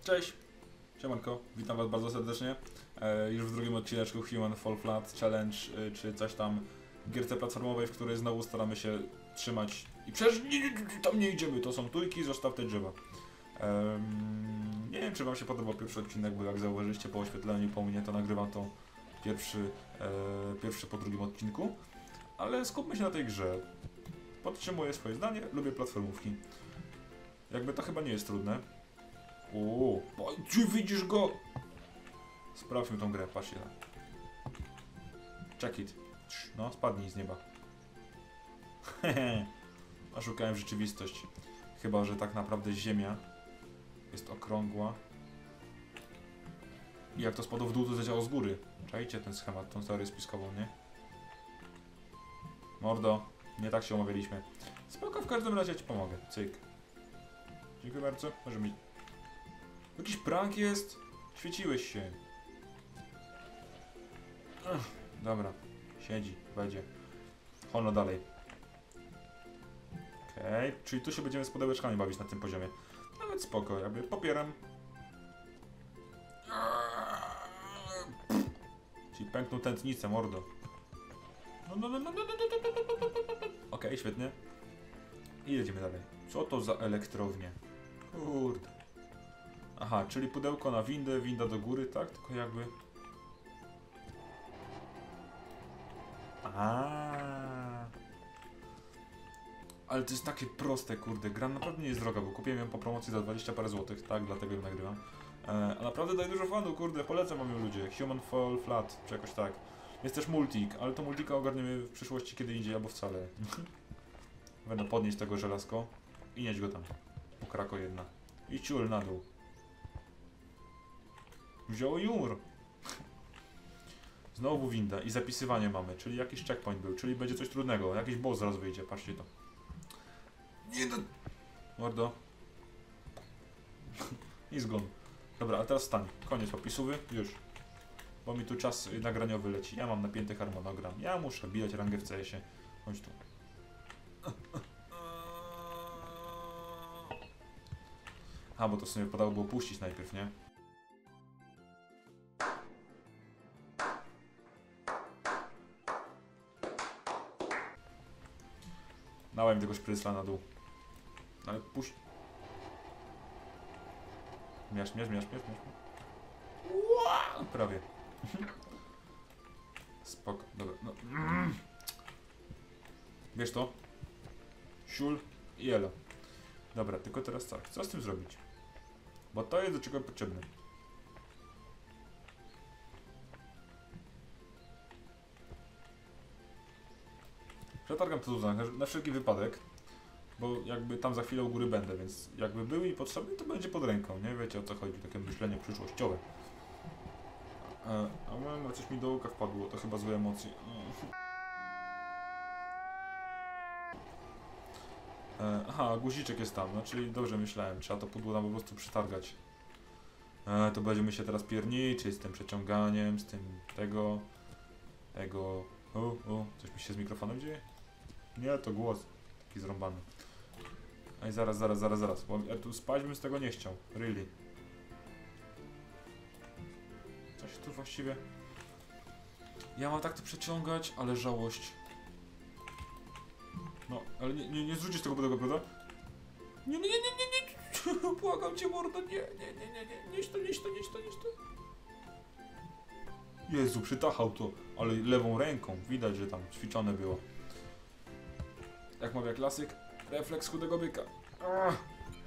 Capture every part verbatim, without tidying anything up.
Cześć! Siemanko, witam was bardzo serdecznie. E, już w drugim odcineczku Human Fall Flat Challenge, e, czy coś tam gierce platformowej, w której znowu staramy się trzymać i przecież nie, nie, nie, tam nie idziemy, to są tujki, zostaw te drzewa. E, nie wiem, czy wam się podobał pierwszy odcinek, bo jak zauważyliście po oświetleniu, po mnie, to nagrywam to pierwszy, e, pierwszy po drugim odcinku, ale skupmy się na tej grze. Podtrzymuję swoje zdanie, lubię platformówki. Jakby to chyba nie jest trudne. Uuu, czy widzisz go? Sprawdźmy tą grę, patrzcie na. Check it. No, spadnij z nieba. Hehe. Oszukałem rzeczywistość. Chyba że tak naprawdę Ziemia jest okrągła. I jak to spadło w dół, to zadziałało z góry. Czajcie ten schemat, tą teorię spiskową, nie? Mordo, nie tak się umawialiśmy. Spoko, w każdym razie ci pomogę. Cyk. Dziękuję bardzo. Może mi... Jakiś prank jest? Świeciłeś się. Ech, dobra. Siedzi, będzie. Hono dalej. Okej, okay. Czyli tu się będziemy z pudełeczkami bawić na tym poziomie. Nawet spoko, jakby popieram. Czyli pękną tętnicę, mordo. No, no, no, no, no, no, no, no, no. Okej, okay, świetnie. I jedziemy dalej. Co to za elektrownie? Kurde. Aha, czyli pudełko na windę, winda do góry, tak? Tylko jakby... Aaaa. Ale to jest takie proste, kurde. Gra naprawdę nie jest droga, bo kupiłem ją po promocji za dwadzieścia parę złotych, tak? Dlatego ją nagrywam. E, a naprawdę daje dużo fanu, kurde. Polecam wam ją, ludzie. Human Fall Flat, czy jakoś tak. Jest też multik, ale to multika ogarniemy w przyszłości kiedy indziej, albo wcale. Będę podnieść tego żelazko i nieść go tam. Ukrako jedna. I ciul na dół. Wziął i umrł. Znowu winda i zapisywanie mamy, czyli jakiś checkpoint był, czyli będzie coś trudnego, jakiś boss zaraz wyjdzie, patrzcie to. Nie do... Mordo. I zgon. Dobra, a teraz stań. Koniec opisówy, już. Bo mi tu czas nagraniowy leci. Ja mam napięty harmonogram. Ja muszę bijać rangę w C S-ie. Chodź tu. A, bo to sobie podało było puścić najpierw, nie? Dałem tego szprycla na dół. Ale puść. Miasz, miasz, miasz, miasz, miasz. Wow, prawie. Spoko, dobra. No. Wiesz to? Siul i elo. Dobra, tylko teraz tak. Co z tym zrobić? Bo to jest do czego potrzebne. Przetargam to na, na wszelki wypadek, bo jakby tam za chwilę u góry będę, więc jakby był mi potrzebny, to będzie pod ręką, nie? Wiecie o co chodzi, takie myślenie przyszłościowe. E, a mam, coś mi do oka wpadło, to chyba złe emocje. E, aha, guziczek jest tam, no czyli dobrze myślałem, trzeba to pudło tam po prostu przetargać. E, to będziemy się teraz pierniczyć z tym przeciąganiem, z tym tego, tego... O, o, coś mi się z mikrofonem dzieje? Nie, to głos. Taki zrąbany. Ej, zaraz, zaraz, zaraz, zaraz. Bo ja tu spać bym z tego nie chciał. Really. Co się tu właściwie... Ja mam tak to przeciągać, ale żałość. No, ale nie, nie, nie zrzucisz tego podego, prawda? Nie, nie, nie, nie, nie, nie. Błagam cię, mordo, nie, nie, nie, nie, nie. Nieś to, nieś to, nieś to, nieś to. Jezu, przytachał to, ale lewą ręką. Widać, że tam ćwiczone było. Jak mawia klasyk, refleks chudego byka. Ach.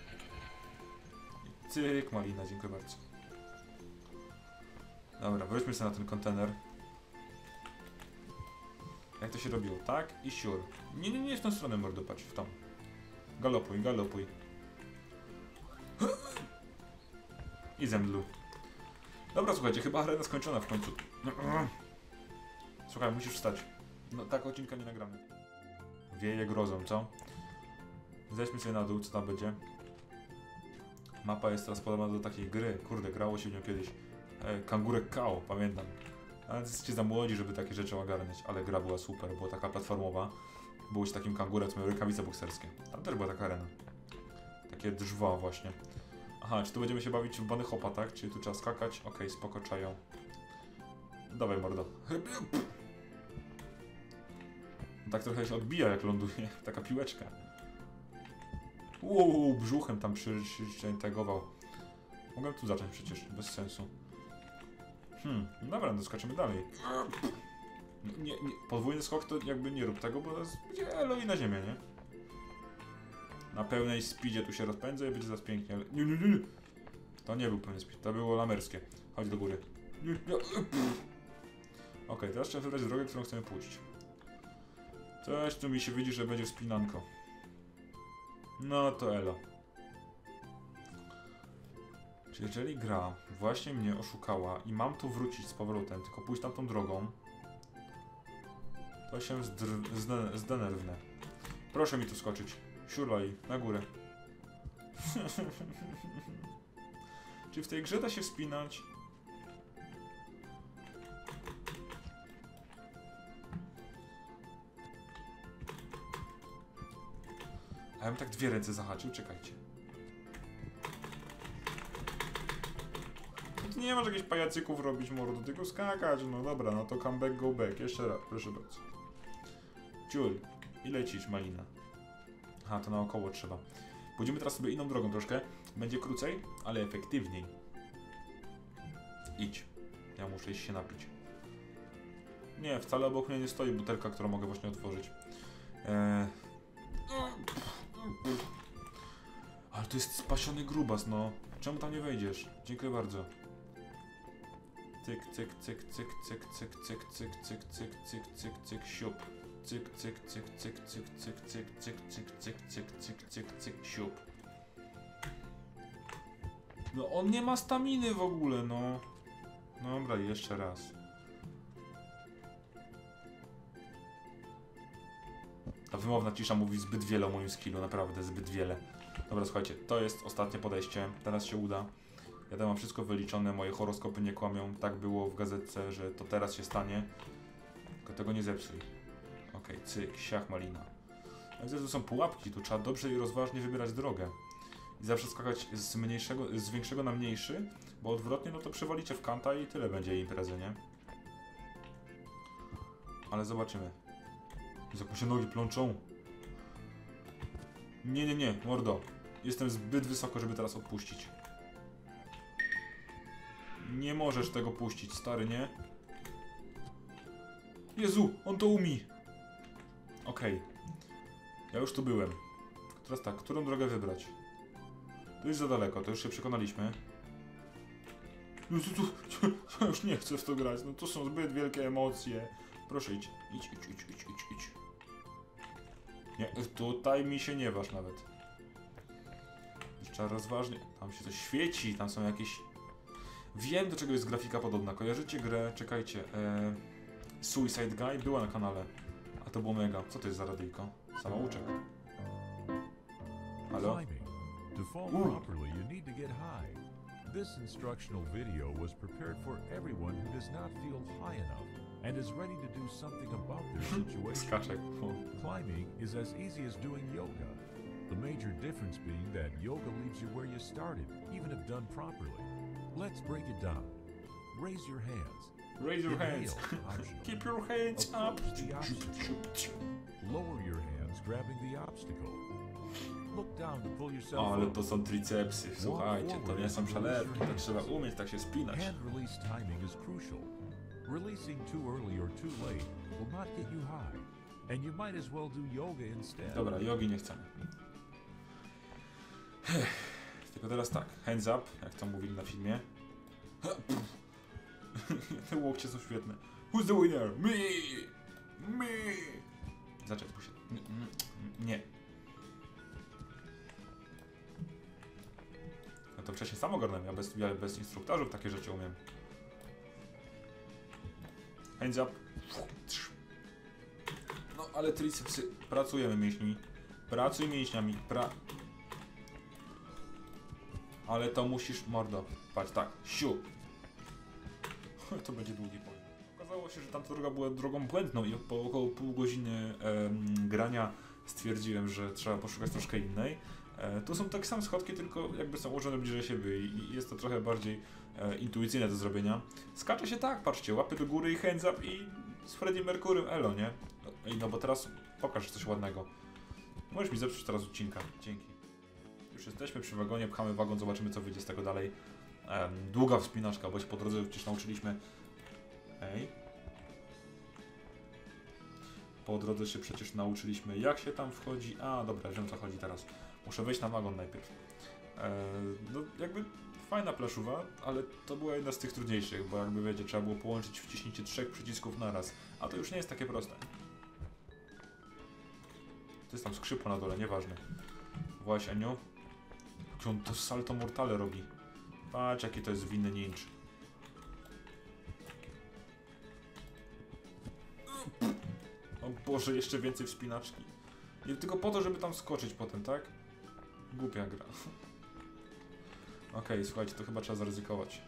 Cyk, malina, dziękuję bardzo. Dobra, wróćmy sobie na ten kontener. Jak to się robiło? Tak i siur. Nie, nie, nie w tą stronę, mordo, patrz, w tą. Galopuj, galopuj. I zemdlu. Dobra, słuchajcie, chyba arena skończona w końcu. Słuchaj, musisz wstać. No, tak odcinka nie nagramy. Wieje grozą, co? Zejdźmy sobie na dół, co tam będzie. Mapa jest teraz podobna do takiej gry. Kurde, grało się w nią kiedyś. E, Kangurek Kao, pamiętam. Ale jesteście za młodzi, żeby takie rzeczy ogarniać. Ale gra była super, była taka platformowa. Było się takim kangurem, co miał rękawice bokserskie. Tam też była taka arena. Takie drzwa właśnie. Aha, czy tu będziemy się bawić w bunny hopa, tak? Czyli tu trzeba skakać? Okej, okay, spoko, czają. Dawaj, mordo. Tak trochę się odbija, jak ląduje. Taka piłeczka. Uuu, brzuchem tam przyintegował. Mogłem tu zacząć przecież, bez sensu. Hmm, dobra, no skaczemy dalej. Nie, nie, podwójny skok to jakby nie rób tego, bo teraz będzie elo i na ziemię, nie? Na pełnej speedzie tu się rozpędzę i będzie zaraz pięknie, ale... Nie, nie, nie, nie. To nie był pełny speed, to było lamerskie. Chodź do góry. Okej, okay, teraz trzeba wybrać drogę, którą chcemy pójść. Coś tu mi się widzi, że będzie wspinanko. No to elo. Czyli jeżeli gra właśnie mnie oszukała i mam tu wrócić z powrotem, tylko pójść tamtą drogą, to się zde zdenerwnę. Proszę mi tu skoczyć. Siurlaj, na górę. Czy w tej grze da się wspinać? A ja bym tak dwie ręce zahaczył, czekajcie. No to nie masz jakichś pajacyków robić, mordo, tylko skakać, no dobra, no to come back, go back, jeszcze raz, proszę bardzo. Ciul, i lecisz, malina. Aha, to naokoło trzeba. Pójdziemy teraz sobie inną drogą troszkę, będzie krócej, ale efektywniej. Idź, ja muszę iść się napić. Nie, wcale obok mnie nie stoi butelka, którą mogę właśnie otworzyć. Eee... Ale to jest spasiony grubas, no. Czemu tam nie wejdziesz? Dziękuję bardzo. Cyk, cyk, cyk, cyk, cyk, cyk, cyk, cyk, cyk, cyk, cyk, cyk, cyk, siup. Cyk, cyk, cyk, cyk, cyk, cyk, cyk, cyk, cyk, cyk, cyk, cyk, cyk, cyk, siup. No on nie ma staminy w ogóle, no. Dobra, jeszcze raz. Ta wymowna cisza mówi zbyt wiele o moim skillu, naprawdę zbyt wiele. Dobra, słuchajcie, to jest ostatnie podejście, teraz się uda. Ja tam mam wszystko wyliczone, moje horoskopy nie kłamią, tak było w gazetce, że to teraz się stanie. Tylko tego nie zepsuj. Okej, okay, cyk, siach, malina. Ja widzę, że to są pułapki, tu trzeba dobrze i rozważnie wybierać drogę. I zawsze skakać z mniejszego, z większego na mniejszy, bo odwrotnie no to przewalicie w kanta i tyle będzie imprezy, nie? Ale zobaczymy. Jak mu się nogi plączą. Nie, nie, nie, mordo. Jestem zbyt wysoko, żeby teraz odpuścić. Nie możesz tego puścić, stary, nie? Jezu, on to umie. Okej. Okay. Ja już tu byłem. Teraz tak, którą drogę wybrać? Tu jest za daleko, to już się przekonaliśmy. Jezu, tu, ja już nie chcę w to grać, no to są zbyt wielkie emocje. Proszę idź, idź, idź, idź, idź, idź, idź. Nie, tutaj mi się nie waż nawet. Trzeba rozważnie. Tam się coś świeci, tam są jakieś... Wiem, do czego jest grafika podobna. Kojarzycie grę, czekajcie, e... Suicide Guy była na kanale. A to było mega. Co to jest za radyjko? Samouczek. Halo? To fall properly, you need to get high. This instructional video was prepared for everyone who does not feel high enough and is ready to do something about their situation. Skaczek. Climbing is as easy as doing yoga. The major difference being that yoga leaves you where you started, even if done properly. Let's break it down. Raise your hands. Raise your hands. Optional. Keep your hands up. The obstacle. Lower your hands, grabbing the obstacle. Look down to pull yourself O, ale up. to są tricepsy, słuchajcie, to nie są przelewki, to trzeba umieć tak się spinać. Hand release timing is crucial. Releasing too early or too late will not get you high, and you might as well do yoga instead. Dobra, jogi nie chcemy. Tylko teraz tak, hands up, jak to mówili na filmie. Te łokcie są świetne. Who's the winner? Me! Me! Zaczekaj, puść. Nie. No to wcześniej sam ogarnąłem, ja bez, ja bez instruktażów takie rzeczy umiem. Hands up. No ale tricepsy, pracujemy mięśni. Pracuj mięśniami, pra... Ale to musisz, mordo, patrz, tak, siu. To będzie długi powiem. Okazało się, że tamta droga była drogą błędną i po około pół godziny em, grania stwierdziłem, że trzeba poszukać troszkę innej. E, tu są takie same schodki, tylko jakby są ułożone bliżej siebie i, i jest to trochę bardziej e, intuicyjne do zrobienia. Skacze się tak, patrzcie, łapy do góry i hands up i z Freddie Mercurym elo, nie? No, no bo teraz pokaż coś ładnego. Możesz mi zepsuć teraz odcinka. Dzięki. Już jesteśmy przy wagonie, pchamy wagon, zobaczymy co wyjdzie z tego dalej. Um, długa wspinaczka, bo się po drodze przecież nauczyliśmy... Ej. Po drodze się przecież nauczyliśmy jak się tam wchodzi. A, dobra, wiem co chodzi teraz. Muszę wejść na wagon najpierw. Eee, no jakby fajna plaszuwa, ale to była jedna z tych trudniejszych, bo jakby wiecie, trzeba było połączyć wciśnięcie trzech przycisków naraz, a to już nie jest takie proste. To jest tam skrzypło na dole, nieważne. Właśnie, Eniu. Jak on to salto mortale robi. Patrz jaki to jest winny ninja. O Boże, jeszcze więcej wspinaczki. I tylko po to, żeby tam skoczyć potem, tak? Głupia gra. Okej, okay, słuchajcie, to chyba trzeba zaryzykować.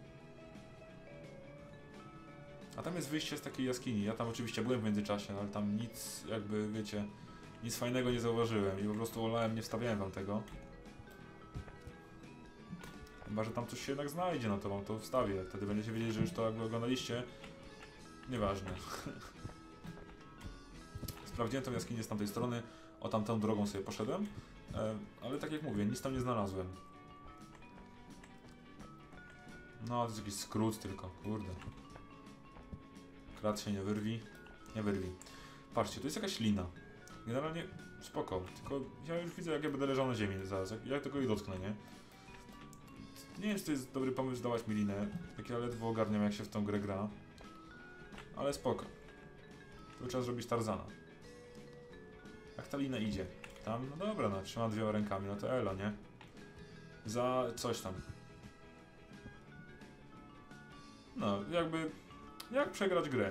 A tam jest wyjście z takiej jaskini. Ja tam oczywiście byłem w międzyczasie, ale tam nic, jakby, wiecie, nic fajnego nie zauważyłem i po prostu olałem, nie wstawiałem wam tego. Chyba, że tam coś się jednak znajdzie, no to wam to wstawię. Wtedy będziecie wiedzieć, że już to jakby oglądaliście. Nieważne. Sprawdziłem tą jaskinię z tamtej strony, o tamtą drogą sobie poszedłem, e, ale tak jak mówię, nic tam nie znalazłem. No, to jest jakiś skrót tylko, kurde. Krat się nie wyrwi, nie wyrwi. Patrzcie, to jest jakaś lina. Generalnie spoko, tylko ja już widzę jak ja będę leżał na ziemi zaraz, jak ja tylko jej dotknę, nie? Nie wiem, czy to jest dobry pomysł dawać mi linę, jak ja ledwo ogarniam jak się w tą grę gra. Ale spoko. To trzeba zrobić Tarzana. Jak ta lina idzie? Tam, no dobra, no trzymam dwiema rękami, no to elo, nie? Za coś tam. No, jakby... Jak przegrać grę?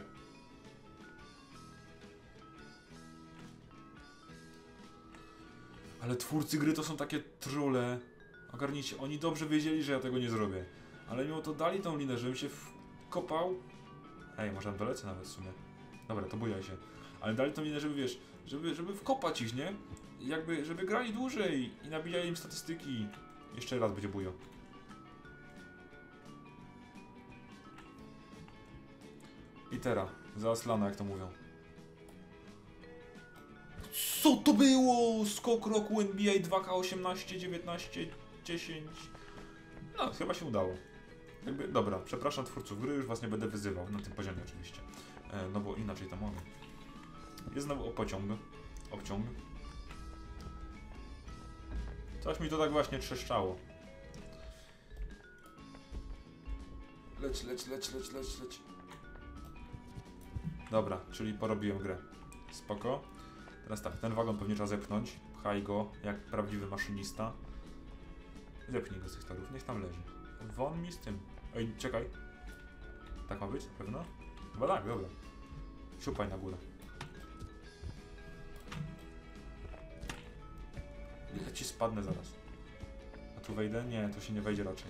Ale twórcy gry to są takie trolle. Ogarnijcie, oni dobrze wiedzieli, że ja tego nie zrobię. Ale mimo to dali tą linę, żebym się wkopał. Ej, może tam dolecę nawet w sumie. Dobra, to bujaj się. Ale dali tą linę, żeby wiesz, żeby, żeby wkopać ich, nie? Jakby, żeby grali dłużej i nabijali im statystyki. Jeszcze raz będzie bujo. I teraz, zaaslana jak to mówią. Co to było? Skok roku N B A dwa K osiemnaście, dziewiętnaście, dziesięć. No, chyba się udało. Jakby, dobra, przepraszam twórców gry, już was nie będę wyzywał, na tym poziomie oczywiście. E, no bo inaczej to mogę. Jest znowu o pociąg. Obciąg. Coś mi to tak właśnie trzeszczało. Leć, leć, leć, leć, leć, leć. Dobra, czyli porobiłem grę. Spoko. Teraz tak, ten wagon pewnie trzeba zepchnąć. Pchaj go, jak prawdziwy maszynista. Zepchnij go z tych torów, niech tam leży. Won mi z tym. Ej, czekaj. Tak ma być? Na pewno? Chyba tak, dobra. Siupaj na górę. Ja ci spadnę zaraz. A tu wejdę? Nie, tu się nie wejdzie raczej.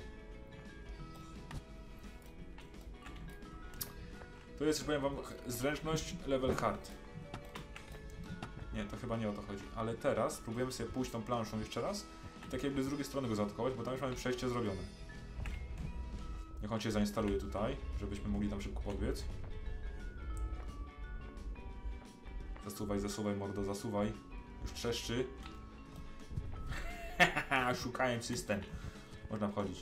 To jest, powiem wam, zręczność level hard. Nie, to chyba nie o to chodzi. Ale teraz próbujemy sobie pójść tą planszą jeszcze raz i tak jakby z drugiej strony go zaatakować, bo tam już mamy przejście zrobione. Niech on się zainstaluje tutaj, żebyśmy mogli tam szybko podbiec. Zasuwaj, zasuwaj, mordo, zasuwaj. Już trzeszczy. Szukałem system. Można wchodzić.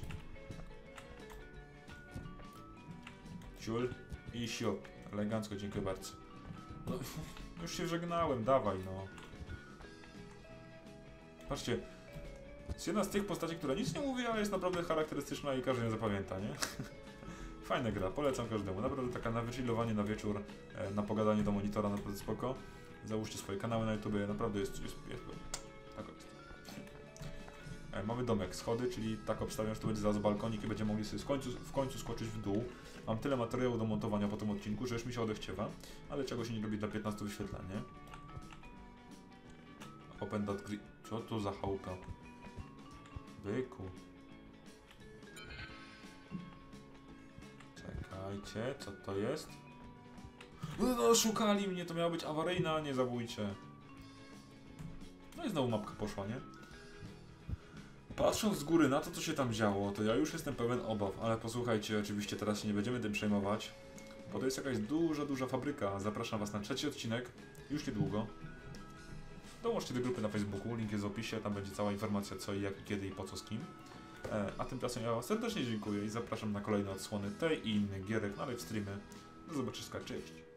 Ciul i siup. Elegancko, dziękuję bardzo. No, już się żegnałem, dawaj no. Patrzcie. Jest jedna z tych postaci, która nic nie mówi, ale jest naprawdę charakterystyczna i każdy ją zapamięta, nie? Fajna gra, polecam każdemu. Naprawdę taka na wychillowanie na wieczór, na pogadanie do monitora, naprawdę spoko. Załóżcie swoje kanały na YouTube, naprawdę jest, jest, jest tak jest. Mamy domek, schody, czyli tak obstawiam, że to będzie zaraz balkonik i będziemy mogli sobie w końcu, w końcu skoczyć w dół. Mam tyle materiału do montowania po tym odcinku, że już mi się odechciewa, ale czego się nie robi dla piętnastu wyświetleń, nie? Open dot grid. Co to za chałupa? Byku. Czekajcie, co to jest? No, szukali mnie, to miała być awaryjna, a nie zabójcze. No i znowu mapka poszła, nie? Patrząc z góry na to, co się tam działo, to ja już jestem pełen obaw, ale posłuchajcie, oczywiście teraz się nie będziemy tym przejmować, bo to jest jakaś duża, duża fabryka. Zapraszam Was na trzeci odcinek, już niedługo. Dołączcie do grupy na Facebooku, link jest w opisie, tam będzie cała informacja co i jak, i kiedy i po co z kim. E, a tymczasem ja Wam serdecznie dziękuję i zapraszam na kolejne odsłony tej i innych gierek na live streamy. Do zobaczenia, cześć!